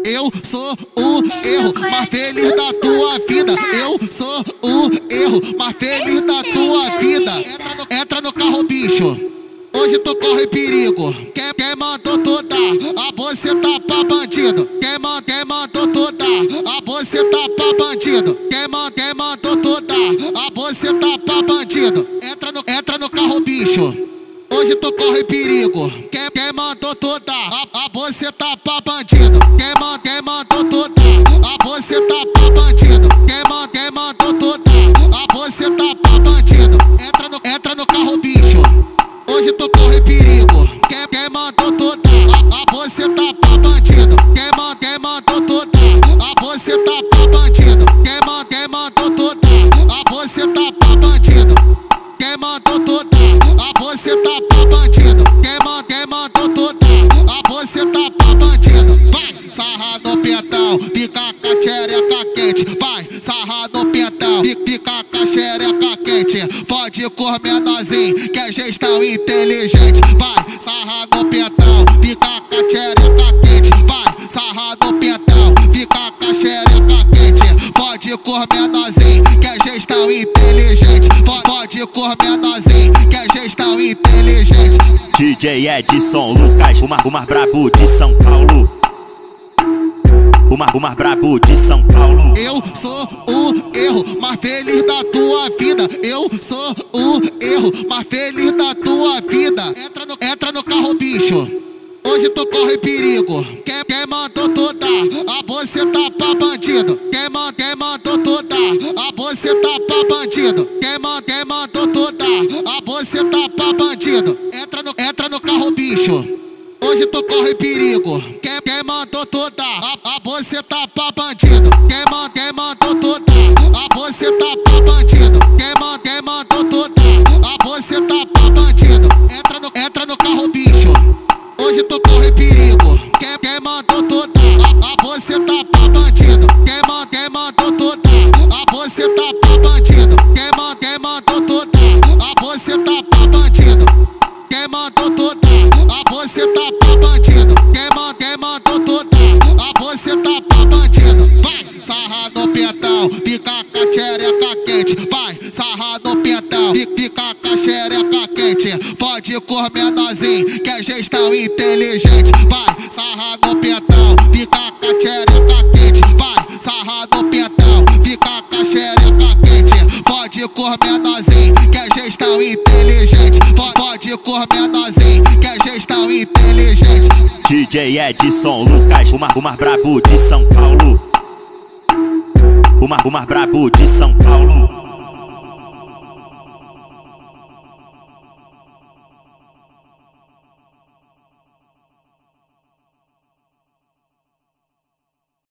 Eu sou o erro mais feliz da tua vida. Eu sou o erro mais feliz da tua vida. Entra no carro, bicho. Hoje tu corre perigo. Quem mandou tu dar a boceta pra bandido? Quem mandou tu dar a boceta pra bandido? Quem mandou tu dar a boceta pra bandido? Entra no carro, bicho. Hoje tu corre perigo. Quem mandou tu dar a boceta pra bandido? Quem mandou tu dar a boceta pra bandido? Quem mandou tu dar a boceta pra bandido? Entra no carro, bicho. Hoje tu corre perigo. Quem mandou tu dar a boceta pra bandido? Quem mandou tu dar a boceta pra bandido? Quem mandou tu dar a boceta pra bandido? Quem mandou tu dar a boceta pra bandido? Quem mandou tu dar a boceta pra bandido? Vai, sarra no pentão, fica com a xereca quente. Vai, sarra no pentão, fica com a xereca quente. Pode cor menorzinho, que é gestão inteligente. Vai, sarra no pentão, fica com a xereca quente. Vai, sarra no pentão, fica com a xereca quente. Pode cor menorzinho, que é gestão inteligente. Pode cor menorzinho, que é gestão inteligente. DJ Edson Lucas, o mais brabo de São Paulo. O mais brabo de São Paulo. Eu sou o erro mais feliz da tua vida. Eu sou o erro mais feliz da tua vida. Entra no carro, bicho. Hoje tu corre perigo. Quem mandou tu dar a boceta pra bandido? Quem mandou tu dar a boceta pra bandido? Quem mandou tu dar a boceta pra bandido? Entra no carro, bicho. Hoje tu corre perigo. Quem mandou tu dar a boceta pra bandido? Quem mandou tu dar a boceta pra bandido? Quem mandou tu dar a boceta pra bandido? Entra no carro, bicho. Hoje tu corre perigo. Quem mandou tu dar a boceta pra bandido? Quem mandou tu dar a boceta pra bandido? Quem mandou tu dar a boceta pra bandido? Quem mandou tu dar a boceta pra bandido? Quem mandou tu dar a boceta pra bandido? Vai, sarra no pentão, fica com a xereca quente. Vai, sarra no pentão, fica com a xereca quente. Pode cor menorzinho, que é gestão inteligente. Vai, sarra no pentão, fica com a xereca quente. Vai, sarra no pentão, fica com a xereca quente. Pode cor menorzinho, que é gestão inteligente. Pode cor menorzinho, que é gestão inteligente. DJ Edson Lucas, o mais brabo de São Paulo. O mais brabo de São Paulo.